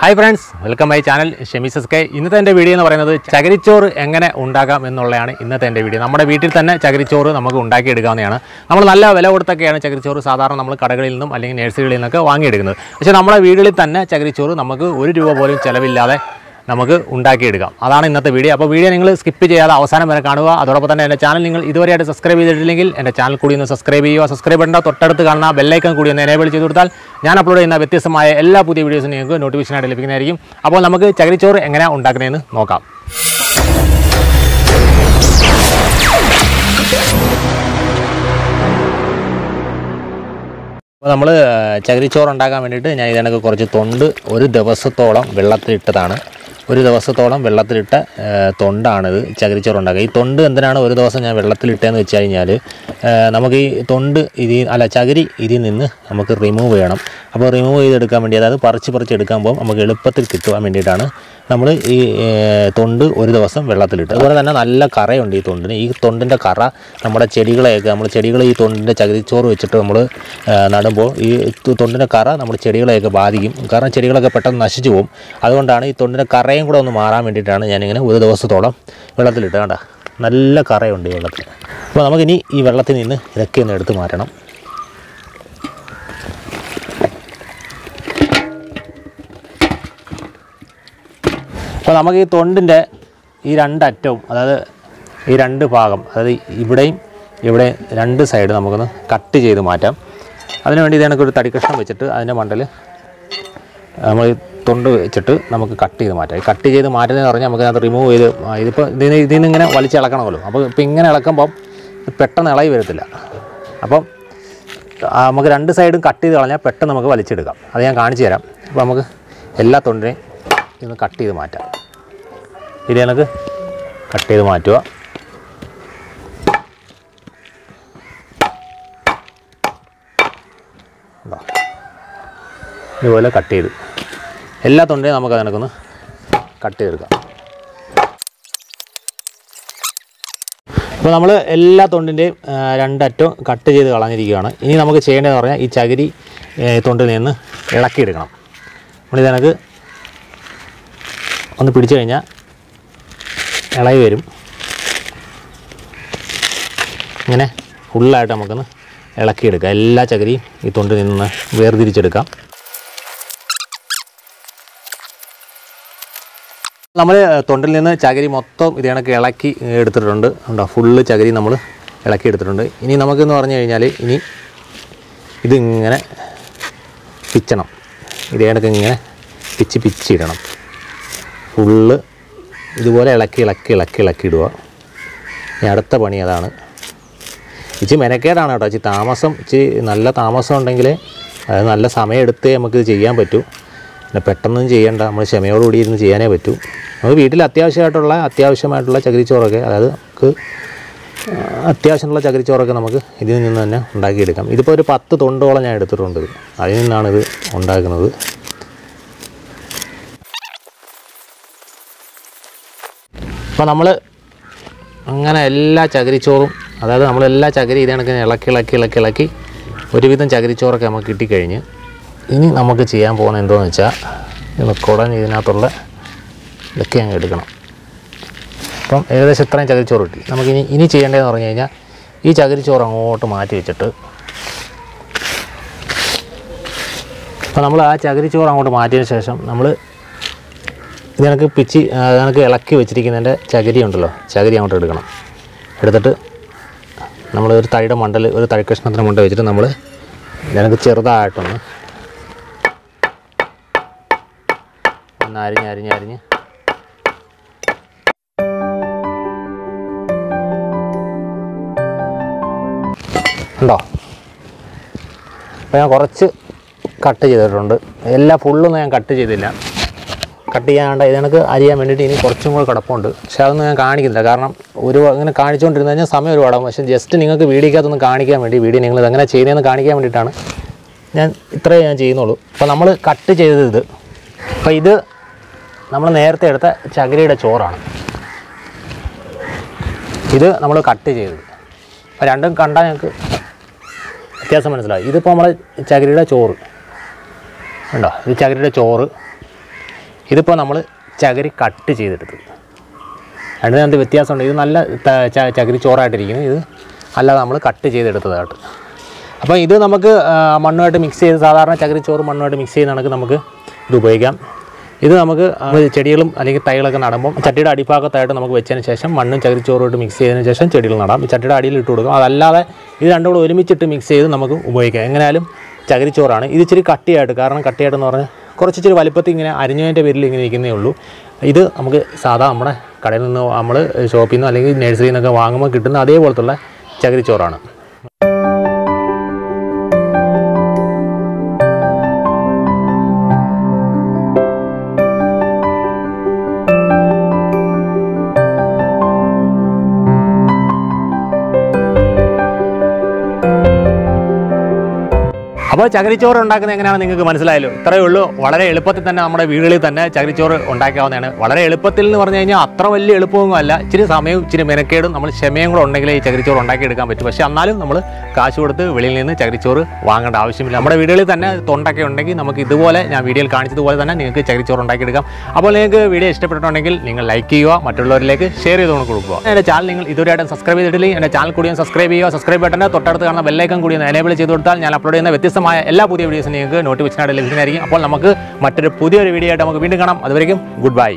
Hi friends, welcome my channel Shemis Sk. ഇന്നത്തെ എൻ്റെ video എന്ന് പറയുന്നത് ചകിരിച്ചോറ് എങ്ങനെ ഉണ്ടാക്കാം എന്നുള്ളതാണ് ഇന്നത്തെ എൻ്റെ വീഡിയോ. നമ്മുടെ വീട്ടിൽ തന്നെ ചകിരിച്ചോറ് നമുക്ക് ഉണ്ടാക്കിയെടുക്കാവുന്നതാണ്. നമ്മൾ നല്ല വില കൊടുത്തൊക്കെയാണ് ചകിരിച്ചോറ് സാധാരണ നമ്മൾ കടകളിൽ നിന്നും അല്ലെങ്കിൽ നഴ്സറികളിൽ നിന്നൊക്കെ വാങ്ങിയെടുക്കുന്നത്. പക്ഷേ നമ്മുടെ വീടുകളിൽ തന്നെ ചകിരിച്ചോറ് നമുക്ക് ₹1 പോലും ചിലവില്ലാതെ നമുക്ക് ഉണ്ടാക്കിയെടുക്കാം. അതാണ് ഇന്നത്തെ വീഡിയോ. അപ്പോൾ വീഡിയോ നിങ്ങൾ സ്കിപ്പ് ചെയ്യാതെ അവസാനം വരെ കാണുക. അതോടൊപ്പം തന്നെ എൻ്റെ ചാനൽ നിങ്ങൾ ഇതുവരെയായിട്ട് സബ്സ്ക്രൈബ് ചെയ്തിട്ടില്ലെങ്കിൽ എൻ്റെ ചാനൽ കൂടി ഒന്ന് സബ്സ്ക്രൈബ് ചെയ്യുക. സബ്സ്ക്രൈബ് ചെയ്യേണ്ട തൊട്ടടുത്ത് കാണുന്ന ബെല്ലൈക്കൺ കൂടി ഒന്ന് എനേബിൾ ചെയ്ത് കൊടുത്താൽ ഞാൻ അപ്ലോഡ് ചെയ്യുന്ന വ്യത്യസ്തമായ എല്ലാ പുതിയ വീഡിയോസും നിങ്ങൾക്ക് നോട്ടിഫിക്കേഷനായിട്ട് ലഭിക്കുന്നതായിരിക്കും. അപ്പോൾ നമുക്ക് ചകിരിച്ചോറ് എങ്ങനെയാണ് ഉണ്ടാക്കുന്നതെന്ന് നോക്കാം. അപ്പോൾ നമ്മൾ ചകിരിച്ചോറ് ഉണ്ടാക്കാൻ വേണ്ടിയിട്ട് ഞാൻ ഇതിനൊക്കെ കുറച്ച് തൊണ്ട് ഒരു ദിവസത്തോളം വെള്ളത്തിലിട്ടതാണ്. ഒരു ദിവസത്തോളം വെള്ളത്തിലിട്ട തൊണ്ടാണിത് ചകിരിച്ചോറ് ഉണ്ടാക്കുക. ഈ തൊണ്ട് എന്തിനാണ് ഒരു ദിവസം ഞാൻ വെള്ളത്തിലിട്ടതെന്ന് വെച്ച് കഴിഞ്ഞാൽ നമുക്ക് ഈ തൊണ്ട് ചകിരി ഇതിൽ നിന്ന് നമുക്ക് റിമൂവ് ചെയ്യണം. അപ്പോൾ റിമൂവ് ചെയ്തെടുക്കാൻ വേണ്ടി, അതായത് പറിച്ചെടുക്കാൻ നമുക്ക് എളുപ്പത്തിൽ കിട്ടുവാൻ വേണ്ടിയിട്ടാണ് നമ്മൾ ഈ തൊണ്ട് ഒരു ദിവസം വെള്ളത്തിലിട്ട്. അതുപോലെ തന്നെ നല്ല കറയുണ്ട് ഈ തൊണ്ടിന്. ഈ തൊണ്ടിൻ്റെ കറ നമ്മുടെ ചെടികൾ ഈ തൊണ്ടിൻ്റെ ചകിരിച്ചോറ് വെച്ചിട്ട് നമ്മൾ നടുമ്പോൾ ഈ തൊണ്ടിൻ്റെ കറ നമ്മുടെ ചെടികളെയൊക്കെ ബാധിക്കും. കാരണം ചെടികളൊക്കെ പെട്ടെന്ന് നശിച്ചു പോകും. അതുകൊണ്ടാണ് ഈ തൊണ്ടിൻ്റെ കറയും കൂടെ ഒന്ന് മാറാൻ വേണ്ടിയിട്ടാണ് ഞാനിങ്ങനെ ഒരു ദിവസത്തോളം വെള്ളത്തിലിട്ട്. കണ്ട നല്ല കറയുണ്ട് ഈ വെള്ളത്തിൽ. അപ്പോൾ നമുക്കിനി ഈ വെള്ളത്തിൽ നിന്ന് ഇതൊക്കെ ഒന്ന് എടുത്ത് മാറ്റണം. അപ്പോൾ നമുക്ക് ഈ തൊണ്ടിൻ്റെ ഈ രണ്ടറ്റവും, അതായത് ഈ രണ്ട് ഭാഗം, അതായത് ഇവിടെയും രണ്ട് സൈഡ് നമുക്കൊന്ന് കട്ട് ചെയ്ത് മാറ്റാം. അതിനുവേണ്ടി ഇത് കണക്കൊരു തടി കഷ്ണം വെച്ചിട്ട് അതിൻ്റെ മണ്ടൽ നമ്മൾ തൊണ്ട് വെച്ചിട്ട് നമുക്ക് കട്ട് ചെയ്ത് മാറ്റാം. ഈ കട്ട് ചെയ്ത് മാറ്റുന്നതെന്ന് പറഞ്ഞാൽ നമുക്ക് അത് റിമൂവ് ചെയ്ത് ഇതിപ്പോൾ ഇതിൽ നിന്ന് ഇങ്ങനെ വലിച്ചിളക്കണമല്ലോ. അപ്പോൾ ഇപ്പോൾ ഇങ്ങനെ ഇളക്കുമ്പം പെട്ടെന്ന് ഇളകി വരത്തില്ല. അപ്പം നമുക്ക് രണ്ട് സൈഡും കട്ട് ചെയ്ത് കളഞ്ഞാൽ പെട്ടെന്ന് നമുക്ക് വലിച്ചെടുക്കാം. അത് ഞാൻ കാണിച്ചു തരാം. അപ്പോൾ നമുക്ക് എല്ലാ തൊണ്ടിനെയും ഇന്ന് കട്ട് ചെയ്ത് മാറ്റാം. ഇത് എനിക്ക് കട്ട് ചെയ്ത് മാറ്റുക. ഇതുപോലെ കട്ട് ചെയ്ത് എല്ലാ തൊണ്ടിനെയും നമുക്ക് അതിനൊന്ന് കട്ട് ചെയ്തെടുക്കാം. അപ്പോൾ നമ്മൾ എല്ലാ തൊണ്ടിൻ്റെയും രണ്ടറ്റവും കട്ട് ചെയ്ത് കളഞ്ഞിരിക്കുകയാണ്. ഇനി നമുക്ക് ചെയ്യേണ്ടതെന്ന് പറഞ്ഞാൽ ഈ ചകിരി തൊണ്ടിൽ നിന്ന് ഇളക്കിയെടുക്കണം. നമ്മളിതനക്ക് ഒന്ന് പിടിച്ചു കഴിഞ്ഞാൽ ഇളകി വരും. ഇങ്ങനെ ഫുള്ളായിട്ട് നമുക്കൊന്ന് ഇളക്കിയെടുക്കാം. എല്ലാ ചകിരിയും ഈ തൊണ്ടിൽ നിന്ന് വേർതിരിച്ചെടുക്കാം. നമ്മൾ തൊണ്ടിൽ നിന്ന് ചകിരി മൊത്തം ഇത് കണക്ക് ഇളക്കി എടുത്തിട്ടുണ്ട്. ഉണ്ടോ, ഫുള്ള് ചകിരി നമ്മൾ ഇളക്കി എടുത്തിട്ടുണ്ട്. ഇനി നമുക്കെന്ന് പറഞ്ഞു കഴിഞ്ഞാൽ ഇനി ഇതിങ്ങനെ പിച്ചണം. ഇത് കണക്ക് ഇങ്ങനെ പിച്ചിടണം. ഫുള്ള് ഇതുപോലെ ഇളക്കി ഇടുക. ഇനി അടുത്ത പണി അതാണ്. ഇച്ചിരി മെനക്കേടാണ് കേട്ടോ. ഇച്ചിരി നല്ല താമസം ഉണ്ടെങ്കിൽ അതായത് നല്ല സമയം എടുത്തേ നമുക്കിത് ചെയ്യാൻ പറ്റൂ. പിന്നെ പെട്ടെന്നൊന്നും ചെയ്യേണ്ട, നമ്മൾ ക്ഷമയോടുകൂടി ഇരുന്ന് ചെയ്യാനേ പറ്റൂ. നമുക്ക് വീട്ടിൽ അത്യാവശ്യമായിട്ടുള്ള ചകിരിച്ചോറൊക്കെ, അതായത് നമുക്ക് അത്യാവശ്യമുള്ള ചകിരിച്ചോറൊക്കെ നമുക്ക് ഇതിൽ നിന്ന് തന്നെ ഉണ്ടാക്കിയെടുക്കാം. ഇതിപ്പോൾ ഒരു 10 തൊണ്ടോളം ഞാൻ എടുത്തിട്ടുണ്ട്. അതിൽ നിന്നാണിത് ഉണ്ടാക്കുന്നത്. അപ്പോൾ നമ്മൾ അങ്ങനെ എല്ലാ ചകിരിച്ചോറും, അതായത് നമ്മളെല്ലാ ചകിരി ഇത് കണക്കിന് ഇളക്കി ഒരുവിധം ചകിരിച്ചോറൊക്കെ നമുക്ക് കിട്ടിക്കഴിഞ്ഞ് ഇനി നമുക്ക് ചെയ്യാൻ പോകുന്നത് എന്താണെന്ന് വെച്ചാൽ കുടഞ്ഞ് ഇതിനകത്തുള്ള ഇതൊക്കെ അങ്ങ് എടുക്കണം. അപ്പം ഏകദേശം ഇത്രയും ചകിരിച്ചോറ് കിട്ടി. നമുക്കിനി ചെയ്യേണ്ടതെന്ന് പറഞ്ഞു കഴിഞ്ഞാൽ ഈ ചകിരിച്ചോറ് അങ്ങോട്ട് മാറ്റി വെച്ചിട്ട്, അപ്പോൾ നമ്മൾ ആ ചകിരിച്ചോറ് അങ്ങോട്ട് മാറ്റിയതിന് ശേഷം നമ്മൾ ഇതിനൊക്കെ ഇളക്കി വെച്ചിരിക്കുന്നതിൻ്റെ ചകിരി ഉണ്ടല്ലോ, ചകിരി അങ്ങോട്ട് എടുക്കണം. എടുത്തിട്ട് നമ്മൾ ഒരു തടിയുടെ മണ്ടൽ, ഒരു തടി കഷ്ണത്തിൻ്റെ മണ്ട വെച്ചിട്ട് നമ്മൾ ഇതിനൊക്കെ ചെറുതായിട്ടൊന്ന് അരിഞ്ഞ് ഉണ്ടോ. അപ്പോൾ ഞാൻ കുറച്ച് കട്ട് ചെയ്തിട്ടുണ്ട്. എല്ലാ ഫുള്ളൊന്നും ഞാൻ കട്ട് ചെയ്തില്ല. കട്ട് ചെയ്യാണ്ട് ഇതിനൊക്കെ അരിയാൻ വേണ്ടിയിട്ട് ഇനി കുറച്ചും കൂടെ കിടപ്പുണ്ട്. പക്ഷേ അതൊന്നും ഞാൻ കാണിക്കുന്നില്ല. കാരണം ഇങ്ങനെ കാണിച്ചുകൊണ്ടിരുന്നു കഴിഞ്ഞാൽ സമയം ഒരുപാടാകും. പക്ഷേ ജസ്റ്റ് നിങ്ങൾക്ക് വീഡിയോക്കകത്തൊന്ന് കാണിക്കാൻ വേണ്ടി, നിങ്ങൾ ഇതെങ്ങനെ ചെയ്യുന്നതെന്ന് കാണിക്കാൻ വേണ്ടിയിട്ടാണ് ഞാൻ ഞാൻ ചെയ്യുന്നുള്ളൂ. അപ്പോൾ നമ്മൾ കട്ട് ചെയ്തത് അപ്പോൾ ഇത് നമ്മൾ നേരത്തെ എടുത്ത ചകിരിയുടെ ചോറാണ്. ഇത് നമ്മൾ കട്ട് ചെയ്തത്. അപ്പോൾ രണ്ടും കണ്ടാൽ ഞങ്ങൾക്ക് വ്യത്യാസം മനസ്സിലായി. ഇതിപ്പോൾ നമ്മൾ ചകിരിയുടെ ചോറ് ഉണ്ടോ, ഇത് ചകിരിയുടെ ചോറ്. ഇതിപ്പോൾ നമ്മൾ ചകിരി കട്ട് ചെയ്തെടുത്തു. രണ്ടിനകത്ത് വ്യത്യാസമുണ്ട്. ഇത് നല്ല ചകിരി ചോറായിട്ടിരിക്കുന്നു, ഇത് അല്ലാതെ നമ്മൾ കട്ട് ചെയ്തെടുത്തതായിട്ട്. അപ്പോൾ ഇത് നമുക്ക് മണ്ണുമായിട്ട് മിക്സ് ചെയ്ത്, സാധാരണ ചകിരിച്ചോറ് മണ്ണുമായിട്ട് മിക്സ് ചെയ്യുന്ന കണക്ക് നമുക്ക് ഇത് ഉപയോഗിക്കാം. ഇത് നമുക്ക് ചെടികളും അല്ലെങ്കിൽ തൈകളൊക്കെ നടുമ്പോൾ ചട്ടിയുടെ അടിഭാഗത്തായിട്ട് നമുക്ക് വെച്ചതിന് ശേഷം മണ്ണും ചകിരിച്ചോറുമായിട്ട് മിക്സ് ചെയ്തതിന് ശേഷം ചെടികൾ നടാം. ചട്ടിയുടെ അടിയിൽ ഇട്ട് കൊടുക്കും. അതല്ലാതെ ഇത് രണ്ടും കൂടെ ഒരുമിച്ചിട്ട് മിക്സ് ചെയ്ത് നമുക്ക് ഉപയോഗിക്കാം. എങ്ങനെയാലും ചകിരിച്ചോറാണ്. ഇത് ഇച്ചിരി കട്ടിയായിട്ട്, കാരണം കട്ടിയായിട്ടെന്ന് പറഞ്ഞാൽ കുറച്ചിരി വലിപ്പത്തിൽ ഇങ്ങനെ അരിഞ്ഞതിൻ്റെ പേരിൽ ഇങ്ങനെ ഇരിക്കുന്നേ ഉള്ളൂ. ഇത് നമുക്ക് സാധാ നമ്മുടെ കടയിൽ നിന്ന് നമ്മൾ ഷോപ്പിൽ നിന്നോ അല്ലെങ്കിൽ നഴ്സറിയിൽ നിന്നൊക്കെ വാങ്ങുമ്പോൾ കിട്ടുന്ന അതേപോലത്തുള്ള ചകിരിച്ചോറാണ്. അപ്പോൾ ചകിരിച്ചോറ് ഉണ്ടാക്കുന്നത് എങ്ങനെയാണെന്ന് നിങ്ങൾക്ക് മനസ്സിലായല്ലോ. ഇത്രയേ ഉള്ളൂ. വളരെ എളുപ്പത്തിൽ തന്നെ നമ്മുടെ വീടുകളിൽ തന്നെ ചകിരിച്ചോറ് ഉണ്ടാക്കാവുന്നതാണ്. വളരെ എളുപ്പത്തിൽ എന്ന് പറഞ്ഞു കഴിഞ്ഞാൽ അത്ര വലിയ എളുപ്പമൊന്നും അല്ല. ഇച്ചിരി സമയവും ഇച്ചിരി മെനക്കേടും നമ്മൾ ക്ഷമയും കൂടെ ഉണ്ടെങ്കിൽ ഈ ചകിരിച്ചോറ് ഉണ്ടാക്കിയെടുക്കാൻ പറ്റും. പക്ഷേ എന്നാലും നമ്മൾ കാശ് കൊടുത്ത് വെളിയിൽ നിന്ന് ചകിരിച്ചോറ് വാങ്ങേണ്ട ആവശ്യമില്ല. നമ്മുടെ വീടുകളിൽ തന്നെ തൊണ്ടൊക്കെ ഉണ്ടെങ്കിൽ നമുക്ക് ഇതുപോലെ ഞാൻ വീഡിയോയിൽ കാണിച്ചതുപോലെ തന്നെ നിങ്ങൾക്ക് ചകിരിച്ചോറ് ഉണ്ടാക്കിയെടുക്കാം. അപ്പോൾ നിങ്ങൾക്ക് വീഡിയോ ഇഷ്ടപ്പെട്ടിട്ടുണ്ടെങ്കിൽ നിങ്ങൾ ലൈക്ക് ചെയ്യുക, മറ്റുള്ളവരിലേക്ക് ഷെയർ ചെയ്ത് കൊടുക്കുക. എൻ്റെ ചാനൽ നിങ്ങൾ ഇതുവരെയായിട്ടും സബ്സ്ക്രൈബ് ചെയ്തിട്ടില്ലെങ്കിൽ എൻ്റെ ചാനൽ കൂടി സബ്സ്ക്രൈബ് ചെയ്യുക. സബ്സ്ക്രൈബ് ബട്ടൻ്റെ തൊട്ടടുത്ത് കാണുന്ന ബെല്ലൈക്കൺ കൂടി എനേബിൾ ചെയ്ത് കൊടുത്താൽ ഞാൻ അപ്ലോഡ് ചെയ്യുന്ന വ്യത്യസ്തമായ എല്ലാ പുതിയ വീഡിയോസും നിങ്ങൾക്ക് നോട്ടിഫിക്കേഷനായിട്ട് ലഭിക്കുന്നതായിരിക്കും. അപ്പോൾ നമുക്ക് മറ്റൊരു പുതിയൊരു വീഡിയോ ആയിട്ട് നമുക്ക് വീണ്ടും കാണാം. അതുവരെയും ഗുഡ് ബൈ.